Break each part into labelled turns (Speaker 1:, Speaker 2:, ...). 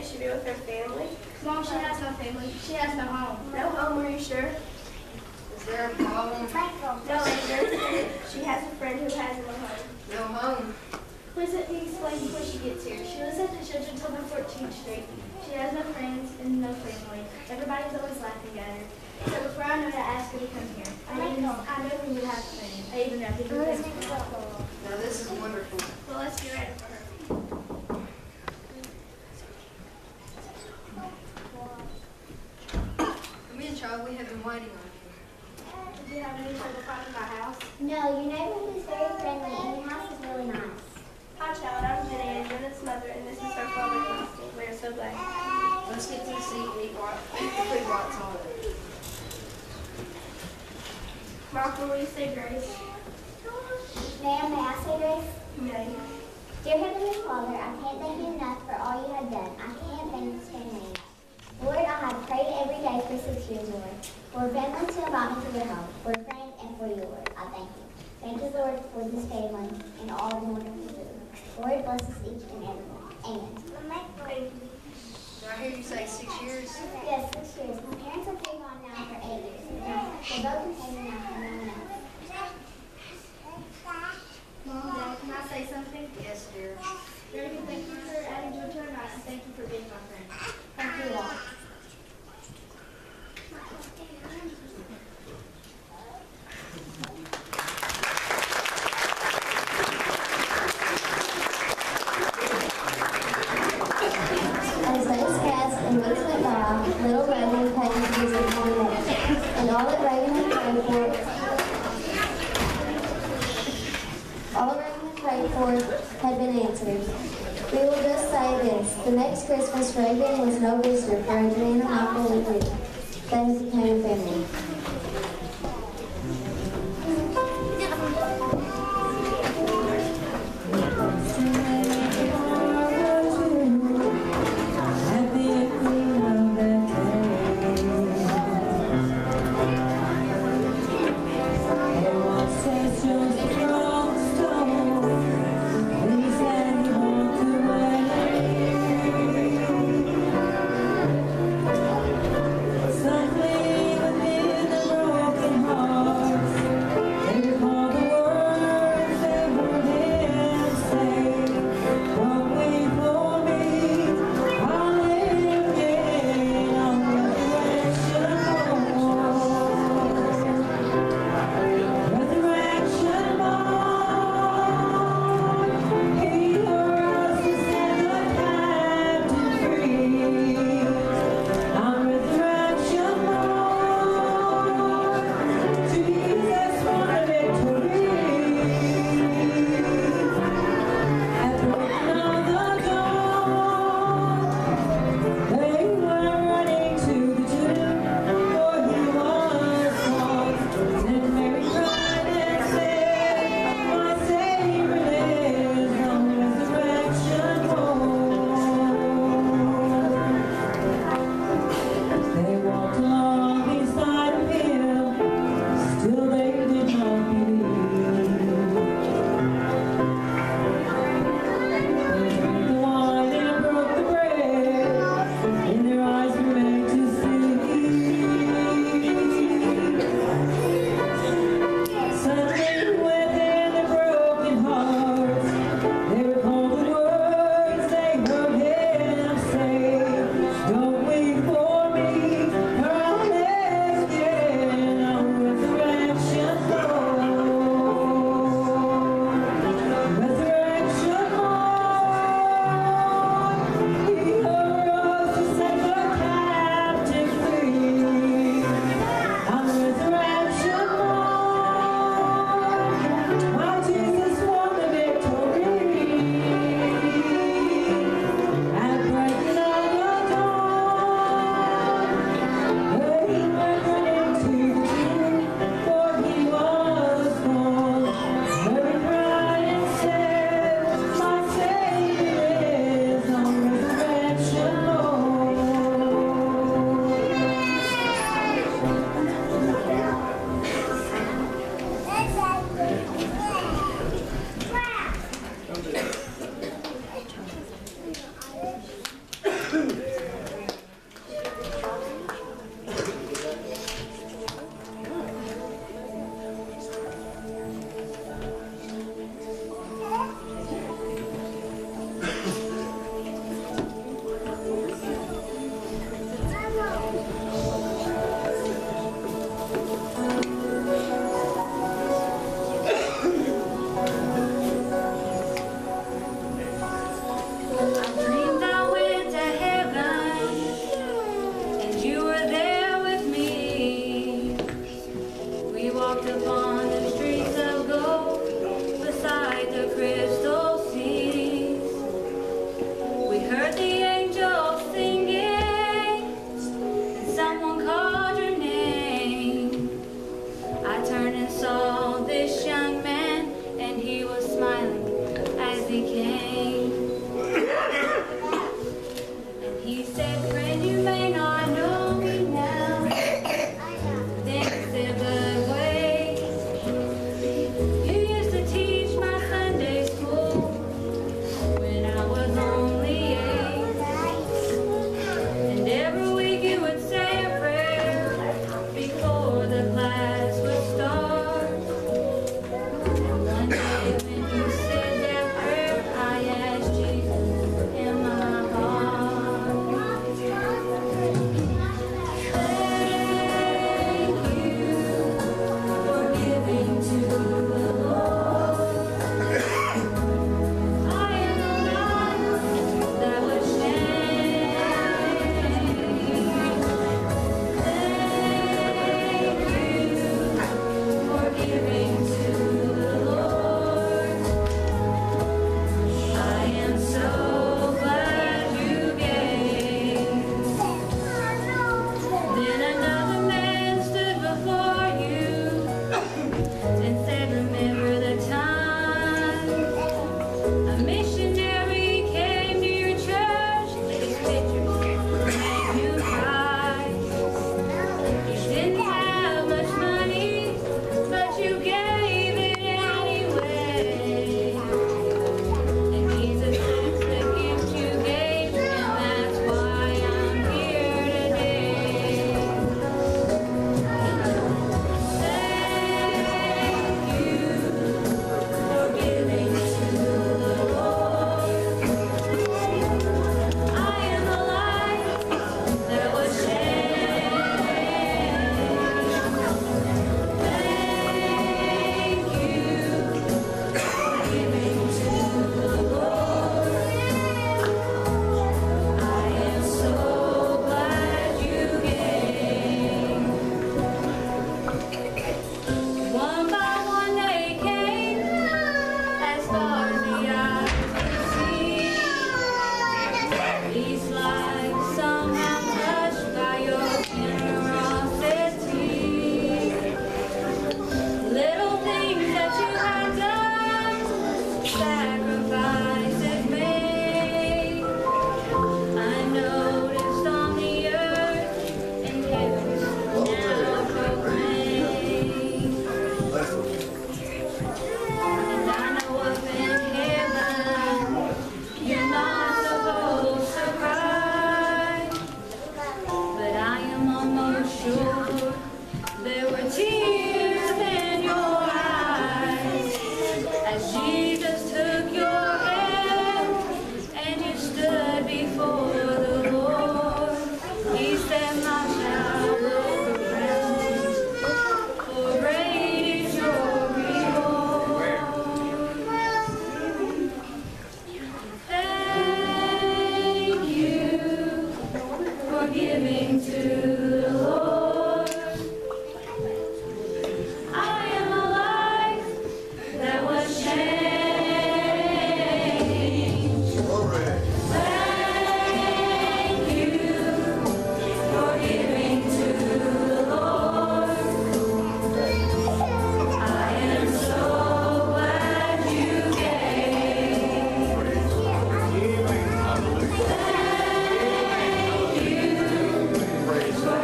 Speaker 1: she be with her family?
Speaker 2: Mom, she has no family. She has no home.
Speaker 1: No home, are you sure?
Speaker 3: Is there a problem?
Speaker 1: No, Andrew. She has a friend who has no home.
Speaker 3: No home.
Speaker 2: Please let me explain before she gets here. She lives at the Children's Home on 14th Street. She has no friends and no family. Everybody's always laughing at her. So before I know to ask her to come here, I know we would have friends. I even know who would
Speaker 3: Now this is wonderful.
Speaker 2: Well, let's get ready for her.
Speaker 3: Come in, child. We have been waiting on you.
Speaker 2: Did you have any trouble finding my house?
Speaker 4: No, your neighborhood is very friendly and your house is really nice.
Speaker 1: Hi, child. I'm Jenny, Jenna's mother, and this is her father, Austin. We are so glad.
Speaker 3: Let's get to the seat and eat the food while it's on.
Speaker 1: Martha, will you say grace?
Speaker 4: Ma'am, may I say grace?
Speaker 1: Nay.
Speaker 4: Dear Heavenly Father, I can't thank you enough for all you have done. I can't thank this family enough. Lord, I have prayed every day for 6 years, Lord, for a family to invite me to their home, for a friend, and for you, Lord. I thank you. Thank you, Lord, for this family and all the wonderful food. Lord, bless us each and every one. Amen.
Speaker 3: Did I hear you say 6 years?
Speaker 4: Yes, 6 years. My parents have been gone now for 8 years. They're both in heaven now for no one else.
Speaker 2: Mom, Dad, can I say something?
Speaker 3: Yes, dear.
Speaker 2: Very good. Thank you for adding joy to our night, and thank you for being my friend. Thank you all.
Speaker 4: As days passed and weeks went by, little Reagan came to visit one day, and all that Reagan had prayed for had been answered. We will just say this: the next Christmas, Reagan was no visitor for Adrian and Michael and Rick. They became a family.
Speaker 5: Something within said, friend, you may not know me now. Then he said, but wait. You used to teach my Sunday school when I was only 8. And every week you would say a prayer before the class would start. And one day when you said that prayer, I asked Jesus in my heart. Thank you for giving to the Lord. I am the light that was changed. Thank you for giving to the Lord. I am so glad you gave. Then another man stood before you and said, remember the time a missionary came to your church. His pictures made you cry. You didn't have much money, but you gave it anyway. And Jesus took the gift you gave, and that's why I'm here today. Thank you for giving to the Lord. I am the light that was changed. Thank you for giving to the Lord. I am so glad you gave. One by one they came, as far as the eye could see. These lives somehow touched by your generosity. Little things that you have done, sacrifices made. I noticed on the earth and heavens now proclaim. And I know up in heaven, you're not supposed to cry, but I am almost sure there were tears in your eyes as Jesus took your hand and you stood before the Lord. He said, my child, look around, for great is your reward. Thank you for giving to the Lord. I am a life that was changed. Thank you for giving to the Lord. I am so glad you gave. Thank you for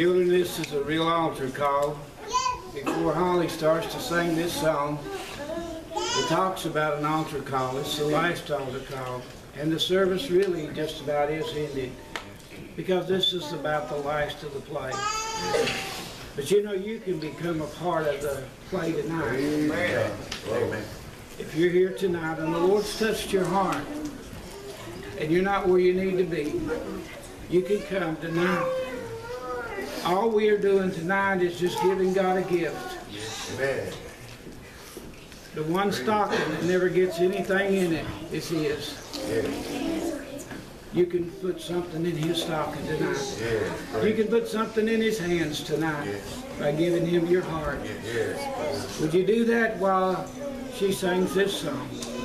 Speaker 6: Children, this is a real altar call. Before Holly starts to sing this song, it talks about an altar call. It's the last altar call. And the service really just about is ended, because this is about the last of the play. But you know, you can become a part of the play tonight.
Speaker 7: Amen. Amen.
Speaker 6: If you're here tonight and the Lord's touched your heart and you're not where you need to be, you can come tonight. All we are doing tonight is just giving God a gift.
Speaker 7: Amen.
Speaker 6: The one stocking that never gets anything in it is His.
Speaker 7: Yes.
Speaker 6: You can put something in His stocking tonight.
Speaker 7: Yes.
Speaker 6: You can put something in His hands tonight by giving Him your heart.
Speaker 7: Yes.
Speaker 6: Would you do that while she sings this song?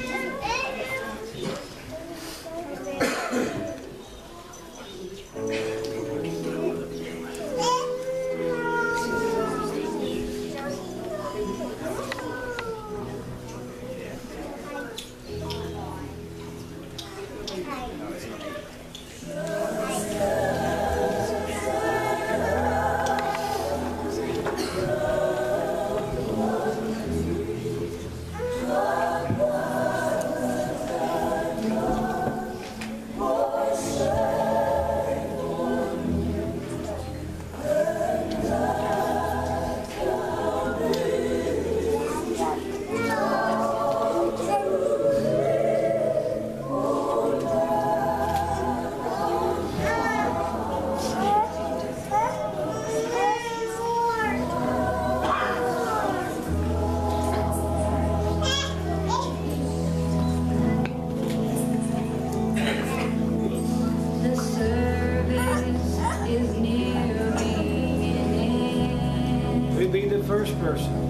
Speaker 5: The service is nearing an end.
Speaker 6: Who'd be the first person?